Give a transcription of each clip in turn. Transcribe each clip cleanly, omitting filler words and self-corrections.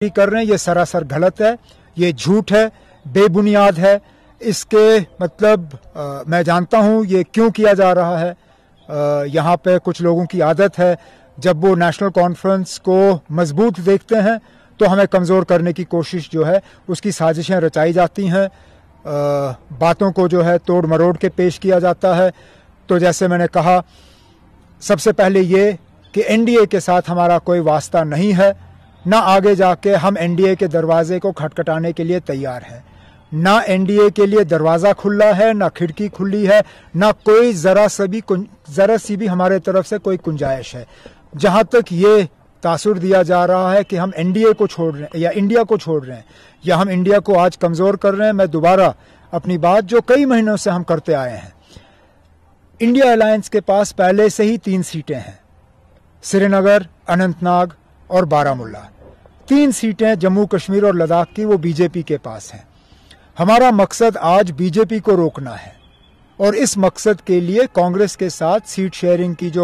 कर रहे हैं ये सरासर गलत है, ये झूठ है, बेबुनियाद है। इसके मतलब मैं जानता हूं ये क्यों किया जा रहा है। यहाँ पे कुछ लोगों की आदत है जब वो नेशनल कॉन्फ्रेंस को मजबूत देखते हैं तो हमें कमज़ोर करने की कोशिश जो है उसकी साजिशें रचाई जाती हैं, बातों को जो है तोड़ मरोड़ के पेश किया जाता है। तो जैसे मैंने कहा, सबसे पहले ये कि एनडीए के साथ हमारा कोई वास्ता नहीं है, ना आगे जाके हम एनडीए के दरवाजे को खटखटाने के लिए तैयार हैं। ना एनडीए के लिए दरवाज़ा खुला है, ना खिड़की खुली है, ना कोई ज़रा सी भी हमारे तरफ से कोई गुंजाइश है। जहाँ तक ये तासुर दिया जा रहा है कि हम एनडीए को छोड़ रहे हैं या इंडिया को छोड़ रहे हैं या हम इंडिया को आज कमज़ोर कर रहे हैं, मैं दोबारा अपनी बात जो कई महीनों से हम करते आए हैं, इंडिया अलायंस के पास पहले से ही 3 सीटें हैं, श्रीनगर, अनंतनाग और बारामुल्ला। 3 सीटें जम्मू कश्मीर और लद्दाख की वो बीजेपी के पास हैं। हमारा मकसद आज बीजेपी को रोकना है और इस मकसद के लिए कांग्रेस के साथ सीट शेयरिंग की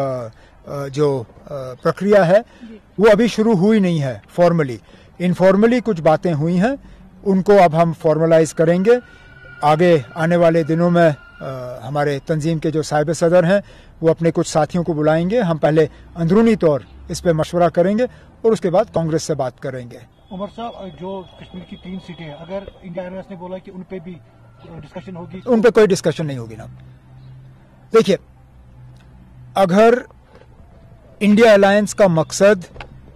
जो प्रक्रिया है वो अभी शुरू हुई नहीं है। फॉर्मली, इनफॉर्मली कुछ बातें हुई हैं, उनको अब हम फॉर्मलाइज करेंगे। आगे आने वाले दिनों में हमारे तंजीम के जो साहिब सदर हैं वो अपने कुछ साथियों को बुलाएंगे। हम पहले अंदरूनी तौर इस पर मशवरा करेंगे और उसके बाद कांग्रेस से बात करेंगे। उमर साहब, जो कश्मीर की 3 सीटें हैं, अगर इंडिया अलायंस ने बोला कि उन पे भी डिस्कशन होगी, उन पे कोई डिस्कशन नहीं होगी ना। देखिए, अगर इंडिया अलायंस का मकसद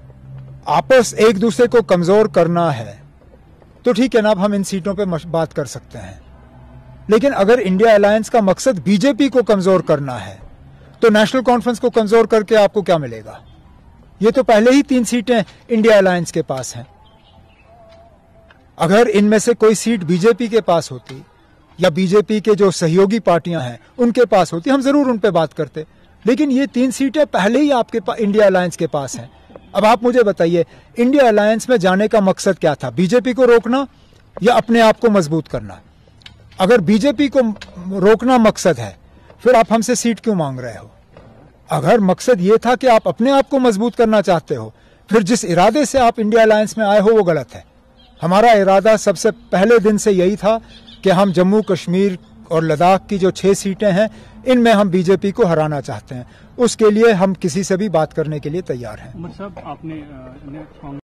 आपस एक दूसरे को कमजोर करना है तो ठीक है ना, अब हम इन सीटों पे बात कर सकते हैं। लेकिन अगर इंडिया अलायंस का मकसद बीजेपी को कमजोर करना है तो नेशनल कॉन्फ्रेंस को कमजोर करके आपको क्या मिलेगा? ये तो पहले ही 3 सीटें इंडिया अलायंस के पास हैं। अगर इनमें से कोई सीट बीजेपी के पास होती या बीजेपी के जो सहयोगी पार्टियां हैं उनके पास होती, हम जरूर उन पे बात करते। लेकिन ये 3 सीटें पहले ही आपके इंडिया अलायंस के पास हैं। अब आप मुझे बताइए, इंडिया अलायंस में जाने का मकसद क्या था? बीजेपी को रोकना या अपने आप को मजबूत करना? अगर बीजेपी को रोकना मकसद है फिर आप हमसे सीट क्यों मांग रहे हो? अगर मकसद ये था कि आप अपने आप को मजबूत करना चाहते हो, फिर जिस इरादे से आप इंडिया अलायंस में आए हो वो गलत है। हमारा इरादा सबसे पहले दिन से यही था कि हम जम्मू कश्मीर और लद्दाख की जो 6 सीटें हैं इनमें हम बीजेपी को हराना चाहते हैं। उसके लिए हम किसी से भी बात करने के लिए तैयार हैं।